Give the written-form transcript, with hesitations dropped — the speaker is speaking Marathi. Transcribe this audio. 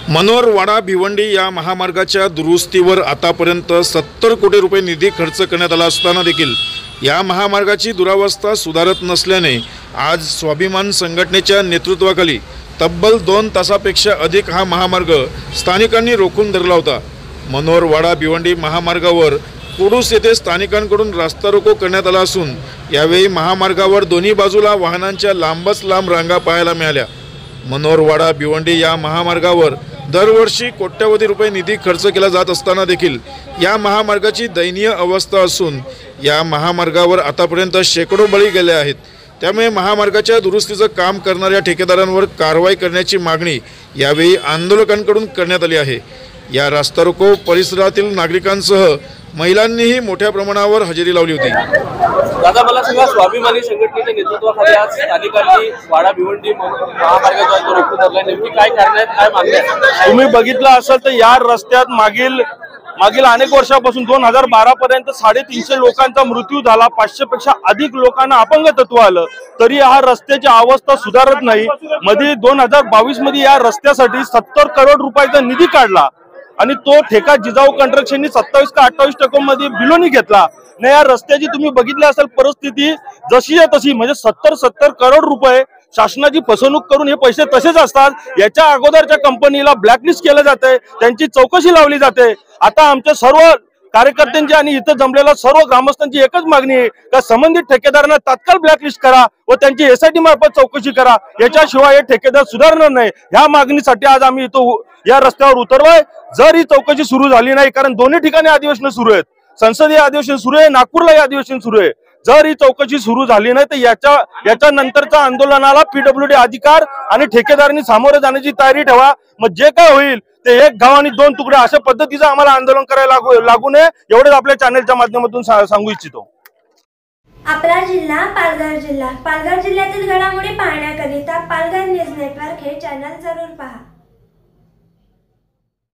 मनोर वाडा भिवंडी या महामार्गाच्या दुरुस्तीवर आतापर्यंत 70 कोटी रुपये निधी खर्च करण्यात आला असताना देखील या महामार्गाची दुरावस्था सुधारत नसल्याने आज स्वाभिमान संघटनेच्या नेतृत्वाखाली तब्बल 2 तासापेक्षा अधिक हा महामार्ग स्थानिकांनी रोखून धरला होता। मनोर वाडा भिवंडी महामार्गावर कुडूस येथे स्थानिकांकडून रास्ता रोको करण्यात आला असून यावेळी महामार्गावर दोन्ही बाजूला वाहनांच्या लांबच लांब रांगा पाहायला मिळाल्या। मनोर वाडा भिवंडी या महामार्गावर दरवर्षी कोट्यवधी रुपये निधी खर्च केला जात असताना देखील या महामार्गाची दयनीय अवस्था असून या महामार्गावर आतापर्यंत शेकडो बळी गेले आहेत। त्यामुळे महामार्गाच्या दुरुस्तीचं काम करणाऱ्या ठेकेदारांवर कारवाई करण्याची मागणी यावेळी आंदोलकांकडून करण्यात आली आहे। या रास्ता रोको परिसरातील नागरिकांसह महिलांनीही मोठ्या प्रमाणावर हजेरी लावली होती। दादा, मला सांगा, स्वाभिमानी संघटनेच्या नेतृत्वाखाली आज स्थानिकांनी वाडा भिवंडी महामार्गाचा रोखून धरला, नेमकी काय कारण आहेत, काय मागणी आहे? तुम्ही बघितलं असेल तर या रस्त्यात मागील अनेक वर्षापासून 2012 पर्यंत 350 लोकांचा मृत्यू झाला, 500 पेक्षा अधिक लोकांना अपंगत्व आलं, तरी या रस्त्याची अवस्था सुधारत नाही। मध्ये 2022 मध्ये या रस्त्यासाठी 70 करोड रुपयाचा निधी काढला आणि तो ठेका जिजाऊ कंस्ट्रक्शननी 27 का 28% मध्ये बिलोनी घेतला। नाही, या रस्त्याची तुम्ही बघितली असेल परिस्थिती जशी आहे तशी, म्हणजे 70 करोड रुपये शासनाची फसवणूक करून हे पैसे तसेच असतात। याच्या अगोदरच्या कंपनीला ब्लॅकलिस्ट केलं जाते, त्यांची चौकशी लावली जाते। आता आमच्या सर्व कार्यकर्त्यांची आणि इथं जमलेल्या सर्व ग्रामस्थांची एकच मागणी आहे का संबंधित ठेकेदारांना तात्काळ ब्लॅकलिस्ट करा व त्यांची एसआयटी मार्फत चौकशी करा, याच्याशिवाय हे ठेकेदार सुधारणार नाही। ह्या मागणीसाठी आज आम्ही इथं या रस्त्यावर उतरलोय। जर ही चौकशी सुरू झाली नाही, कारण दोन्ही ठिकाणी अधिवेशन सुरू आहेत, संसदीय अधिवेशन सुरू आहे, नागपूरला अधिवेशन सुरू आहे, जर ही चौकशी सुरू झाली नाही तर याच्या नंतरच्या आंदोलनाला पीडब्ल्यूडी अधिकार आणि ठेकेदारांनी सामोरे जाण्याची तयारी ठेवा। मग जे काय होईल ते एक गाव आणि 2 तुकडे अशा पद्धतीचं आम्हाला आंदोलन करायला लागू नये, एवढेच आपल्या चॅनलच्या माध्यमातून सांगू इच्छितो। आपला जिल्हा पालघर जिल्ह्यातील घडामोडी पाहण्याकरिता पालघर न्यूज नेटवर्क हे चॅनल जरूर पहा।